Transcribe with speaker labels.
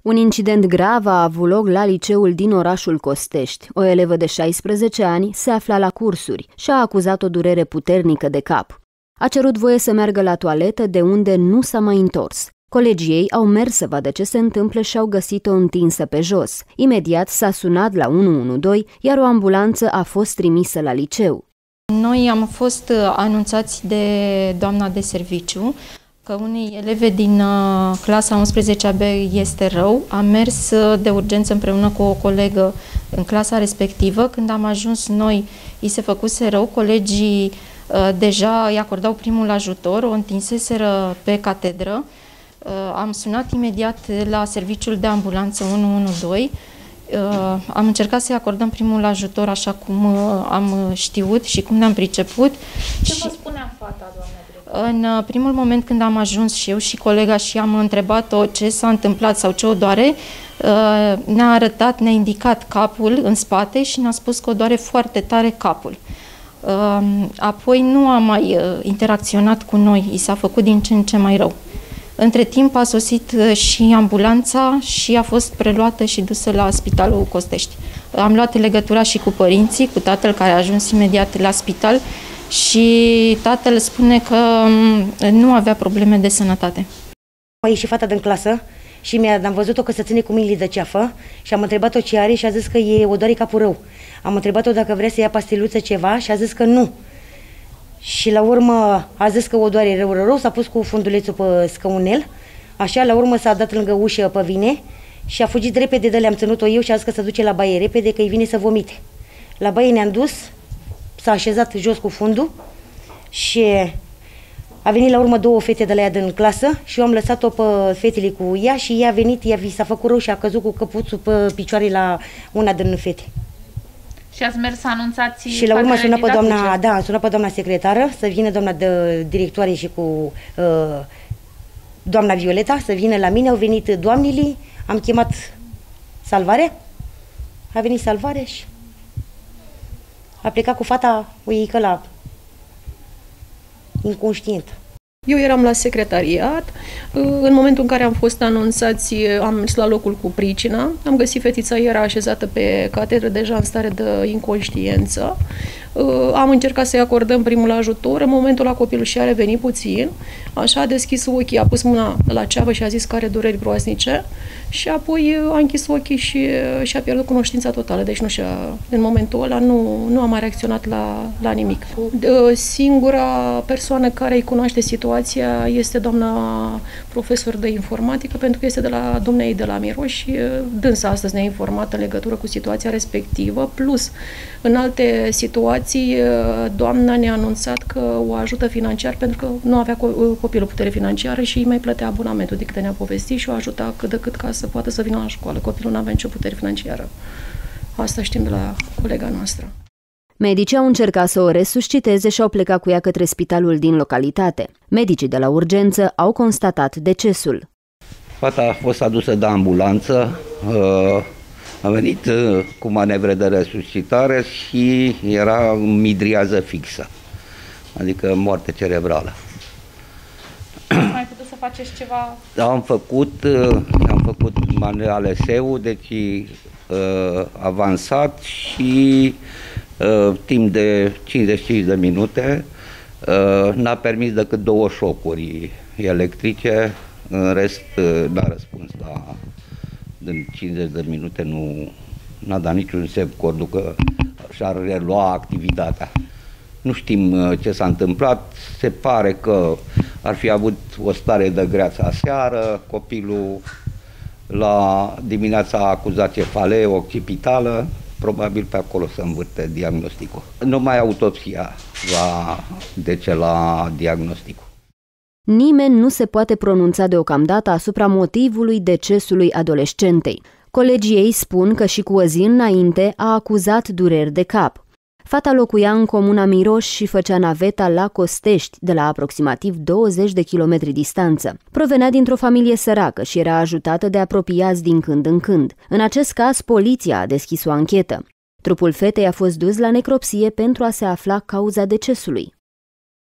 Speaker 1: Un incident grav a avut loc la liceul din orașul Costești. O elevă de 16 ani se afla la cursuri și a acuzat o durere puternică de cap. A cerut voie să meargă la toaletă, de unde nu s-a mai întors. Colegii ei au mers să vadă ce se întâmplă și au găsit-o întinsă pe jos. Imediat s-a sunat la 112, iar o ambulanță a fost trimisă la liceu.
Speaker 2: Noi am fost anunțați de doamna de serviciu că unei eleve din clasa 11-a B este rău. Am mers de urgență împreună cu o colegă în clasa respectivă. Când am ajuns noi, îi se făcuse rău, colegii deja îi acordau primul ajutor, o întinseseră pe catedră. Am sunat imediat la serviciul de ambulanță 112. Am încercat să-i acordăm primul ajutor așa cum am știut și cum ne-am priceput.
Speaker 3: Ce vă spunea fata, doamne?
Speaker 2: În primul moment când am ajuns și eu și colega și am întrebat-o ce s-a întâmplat sau ce o doare, ne-a arătat, ne-a indicat capul în spate și ne-a spus că o doare foarte tare capul. Apoi nu a mai interacționat cu noi, i s-a făcut din ce în ce mai rău. Între timp a sosit și ambulanța și a fost preluată și dusă la Spitalul Costești. Am luat legătura și cu părinții, cu tatăl care a ajuns imediat la spital și tatăl spune că nu avea probleme de sănătate.
Speaker 4: A ieșit fata din clasă și am văzut-o că se ține cu mâinile de ceafă și am întrebat-o ce are și a zis că o doare capul rău. Am întrebat-o dacă vrea să ia pastiluță ceva și a zis că nu. Și la urmă a zis că o doare rău, s-a pus cu fundulețul pe scaunel, așa, la urmă s-a dat lângă ușă pe vine și a fugit repede de le-am ținut-o eu și a zis că se duce la baie repede, că îi vine să vomite. La baie ne-am dus, s-a așezat jos cu fundul și a venit la urmă două fete de la ea din clasă și eu am lăsat-o pe fetele cu ea și ea a venit, ea s-a făcut rău și a căzut cu căpuțul pe picioare la una din fete.
Speaker 3: Și ați mers să anunțați...
Speaker 4: Și la urmă sunat pe doamna, da, am sunat pe doamna secretară să vină doamna de directoare și cu doamna Violeta să vină la mine. Au venit doamnele, am chemat salvare, a venit salvare și a plecat cu fata uică la inconștient.
Speaker 5: Eu eram la secretariat, în momentul în care am fost anunțați, am mers la locul cu pricina, am găsit fetița, era așezată pe catedră, deja în stare de inconștiență. Am încercat să-i acordăm primul ajutor, în momentul ăla copilul și-a revenit puțin, așa a deschis ochii, a pus mâna la ceavă și a zis că are dureri groaznice și apoi a închis ochii și și-a pierdut cunoștința totală, deci în momentul ăla nu a mai reacționat la nimic. Singura persoană care îi cunoaște situația este doamna profesor de informatică, pentru că este de la dumneei de la Miroș și dânsa astăzi ne-a informat în legătură cu situația respectivă, plus în alte situații doamna ne-a anunțat că o ajută financiar pentru că nu avea copilul putere financiară și îi mai plătea abonamentul, de câte ne-a povestit și o ajuta cât de cât ca să poată să vină la școală. Copilul nu avea nicio putere financiară. Asta știm de la colega noastră.
Speaker 1: Medicii au încercat să o resusciteze și au plecat cu ea către spitalul din localitate. Medicii de la urgență au constatat decesul.
Speaker 6: Fata a fost adusă de ambulanță, a venit cu manevre de resuscitare și era în midriază fixă, adică moarte cerebrală.
Speaker 3: Mai putut să faceți ceva?
Speaker 6: Am făcut ALS-ul, deci avansat și timp de 55 de minute n-a permis decât 2 șocuri electrice, în rest n-a răspuns din 50 de minute, n-a dat niciun semn cordul că și-ar relua activitatea. Nu știm ce s-a întâmplat, se pare că ar fi avut o stare de greață aseară, copilul la dimineața a acuzat cefalee occipitală, probabil pe acolo se învârte diagnosticul. Numai autopsia va decela diagnosticul.
Speaker 1: Nimeni nu se poate pronunța deocamdată asupra motivului decesului adolescentei. Colegii ei spun că și cu o zi înainte a acuzat dureri de cap. Fata locuia în comuna Miroș și făcea naveta la Costești, de la aproximativ 20 de kilometri distanță. Provenea dintr-o familie săracă și era ajutată de apropiați din când în când. În acest caz, poliția a deschis o anchetă. Trupul fetei a fost dus la necropsie pentru a se afla cauza decesului.